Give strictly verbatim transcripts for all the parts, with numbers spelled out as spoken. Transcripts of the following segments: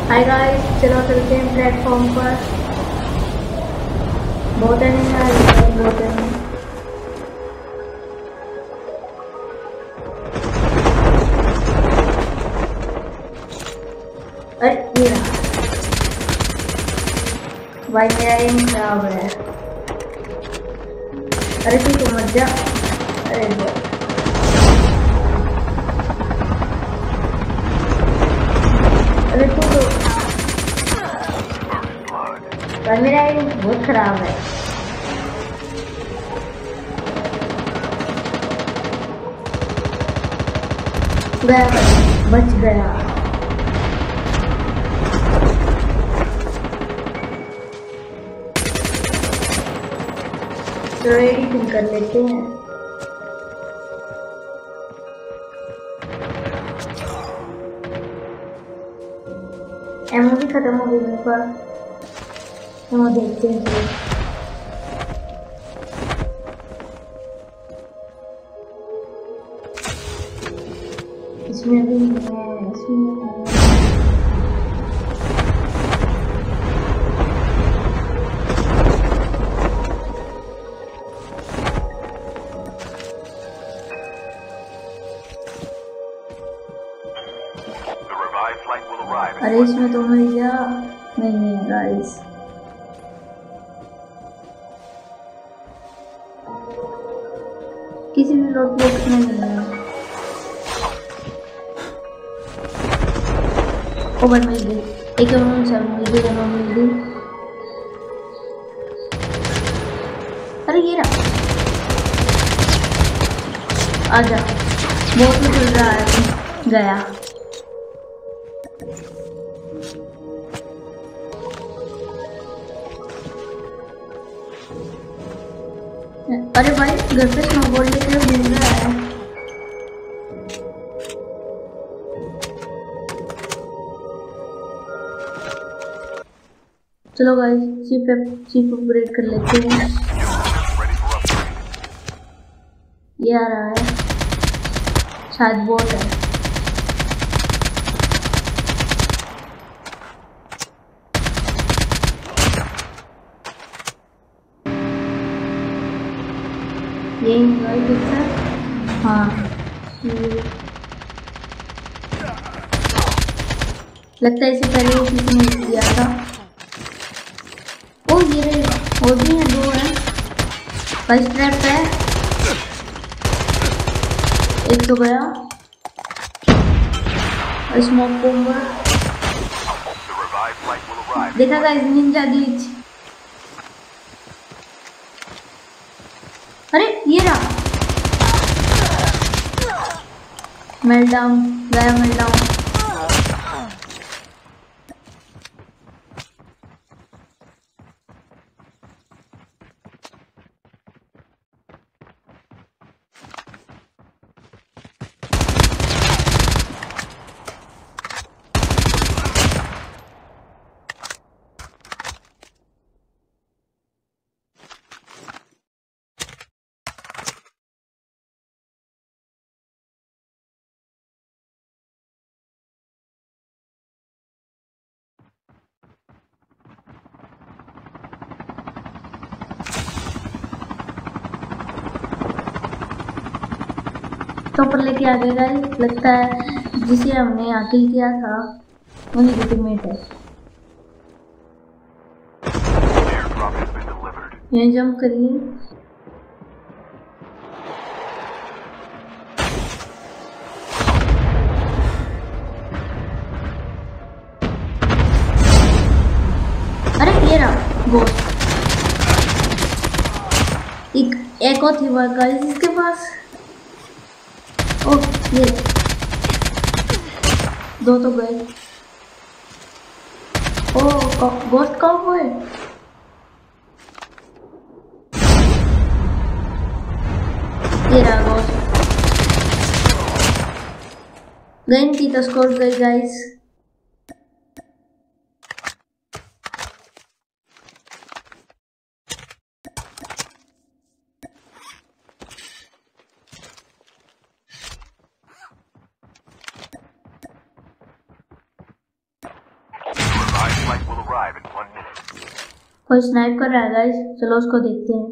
Hi guys, चलो चलते हैं प्लेटफॉर्म पर। बहुत एनिमी आ रही है, बहुत एनिमी। अरे ये रहा भाई, मेरा एम खराब है। अरे तू तो मत जा। अरे अरे तू तो भाई, मेरा एम बहुत खराब है। गया भाई, बच गया। तो एडिटिंग कर लेते हैं। एमओ भी खत्म हो गई मेरे पास। एमओ देखते हैं। इसमें भी है, इसमें है। अरे इसमें तो मिल गया। नहीं है गाइस, किसी भी लोग बॉक्स में नहीं है। ओवर मिल गई, एक ओवर से मिल गई, ओवर मिल गई। अरे ये रहा, आजा। बहुत ही चल रहा है, गया। अरे भाई, घर पे स्नोबॉल लेके घूम रहा है। चलो गाइस, चिप चिप अपग्रेड कर लेते हैं। ये आ रहा है, शायद बॉट है। यही गाइस दिखता है। हाँ, लगता है इससे पहले किसी ने किया था। ओ ये रहे, और भी हैं, दो हैं। फर्स्ट ट्रैप है, एक तो गया। स्मोक बॉम्बर देखा गाइस, निंजा ग्लिच। अरे ये रहा, मेल्टडाउन गया, मेल्टडाउन। तो ऊपर लेके आ गए गाइस। लगता है जिसे हमने यहाँ किल किया था वही की टीममेट है। यहाँ जंप करिए। अरे ये रहा गोस्ट। एक एक और थी गाइस इसके पास। ओ ये दो तो गए। ओ गोस्ट कॉबॉय। ये रहा गोस्ट। गन की तो स्कोर गई guys. arrive in one minute. कोई स्नाइप कर रहा है गाइस, चलो उसको देखते हैं।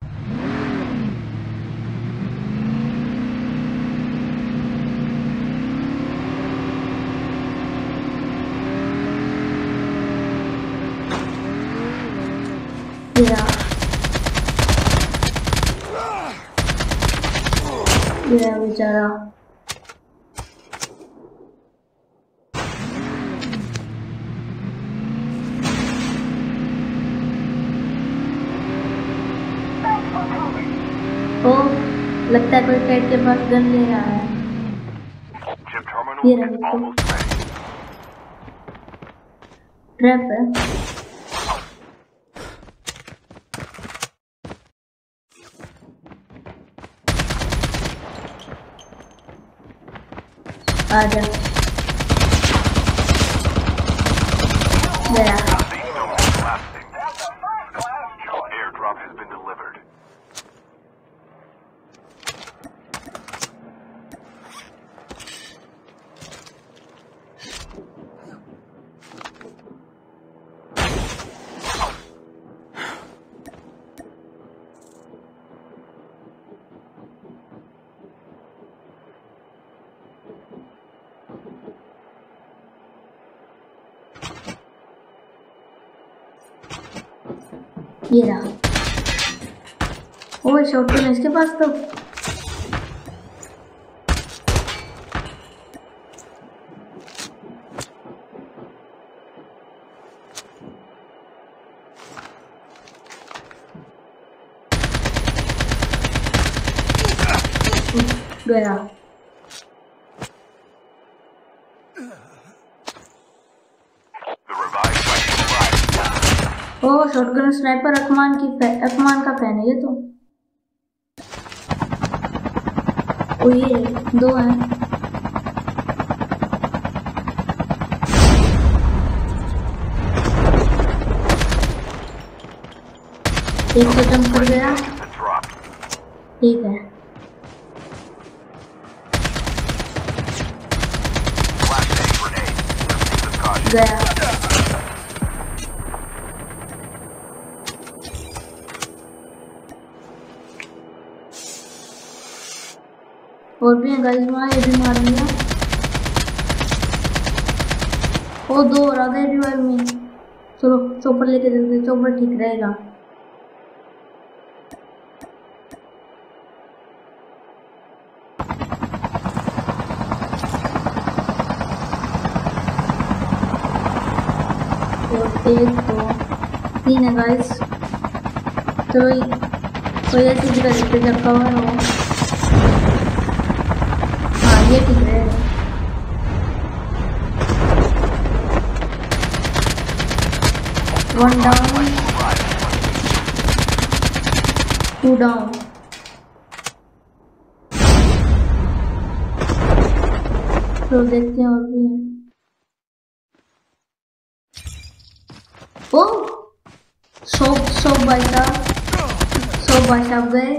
ये ये बेचारा ओ लगता है कोई फ्रेड के पास गन ले रहा है। ये रही तो ट्रैप है। आजा गया। ये रहा। ओह शॉटगन है इसके पास तो। गया। ओह शॉटगन स्नाइपर अकमान की अकमान का फैन है ये तो। ओ ये दो हैं। एक तो जंप कर गया। ठीक है गया। और भी हैं गाइस वहाँ, ये भी मार दिया। ओ दो और आ गए रिवाइव में। चलो चौपर लेके चलते, चौपर ठीक रहेगा। एक दो तीन है गाइस। चलो कोई ऐसी जगह देखते जब कवर हो। हाँ ये ठीक है। One down two down. तो देखते हैं और भी है। ओ सौ सौ भाई साहब, सौ भाई साहब गए।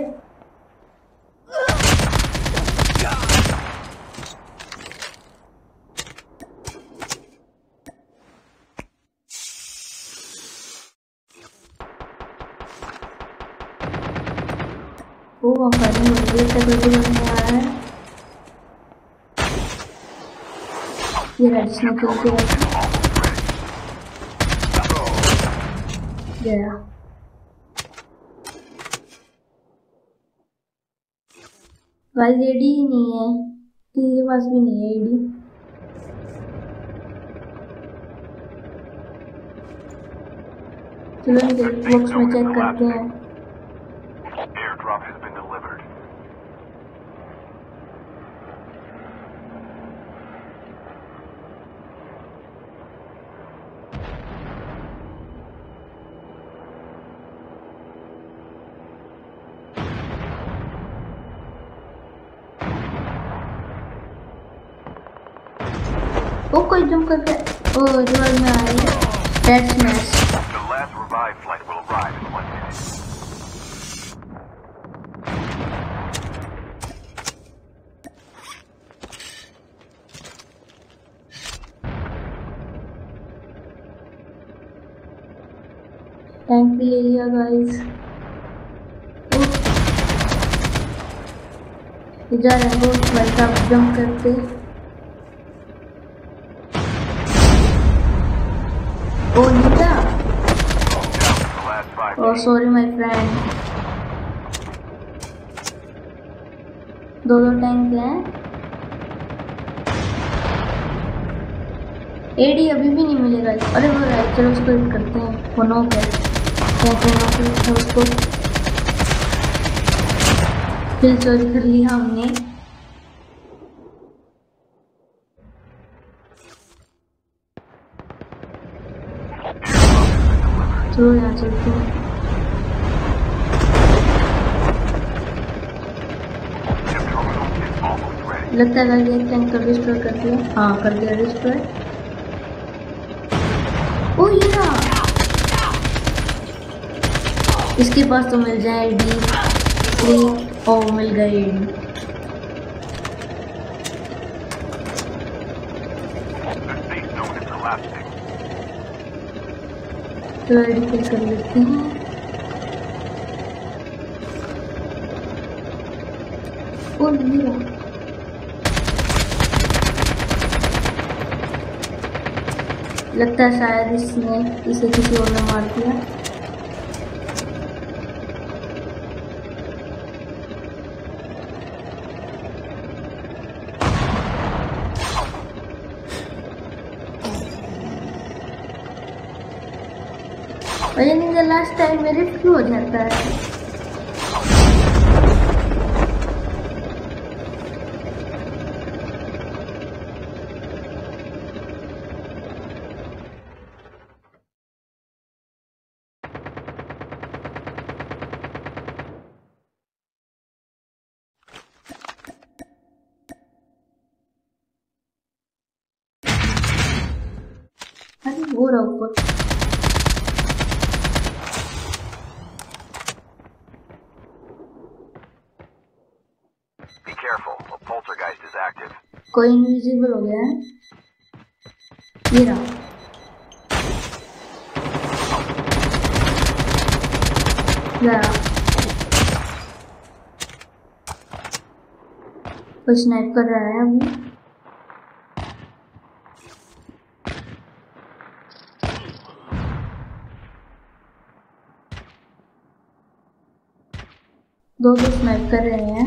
ओ फायरिंग हो रही है, तक कोई बंदा आ रहा है। ये राजस्थान किल किया गया। गाइस एडी ही नहीं है, किसी के पास भी नहीं है एडी। चलो बॉक्स में चेक करते हैं। वो कोई जंप करके ओ रिवाइव में आ रही है। That's nice. टैंक भी ले लिया गाइस। जा रहे हैं भाई साहब जंप करते। ओ नीता, ओ सॉरी माय फ्रेंड। दो दो टैंक हैं। एडी अभी भी नहीं मिलेगा। अरे वो राइट, चलो उसको हिट करते हैं। वो नो है, क्या उसको फिर चोरी कर लिया हमने। चलो यहाँ चलते हैं। लगता है कि एक टैंक कर डिस्ट्रॉय कर दिया। हाँ कर दिया डिस्ट्रॉय। ओ ये रहा, इसके पास तो मिल जाए डी थ्री। ओ मिल गई। चलो एडी फिल कर लेते हैं। ओ ये रहा, लगता है शायद इसने इसे किसी और ने मार दिया। और लास्ट टाइम मेरे क्यों हो जाता है। अरे वो रहा ऊपर। कोई इनविजिबल हो गया है। ये रहा, गया। कोई स्नाइप कर रहा है अभी। दो दो स्नाइप कर रहे हैं।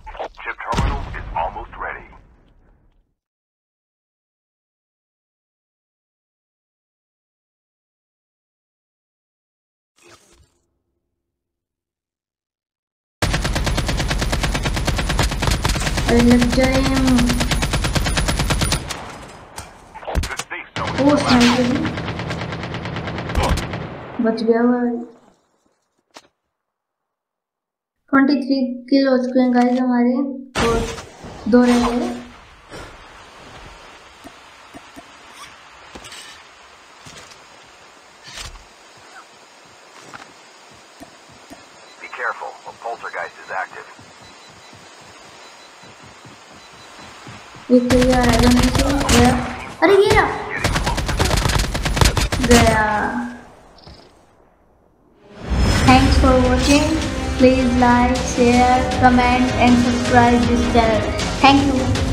अरे लग जाए। वो स्नाइपर बच गया हुआ है। तेईस किल हो चुके हैं गाइस हमारे, और दो रह गए। ये तो यार गया। अरे ये रहा, गया। Thanks for watching. Please like, share, comment and subscribe this channel. Thank you.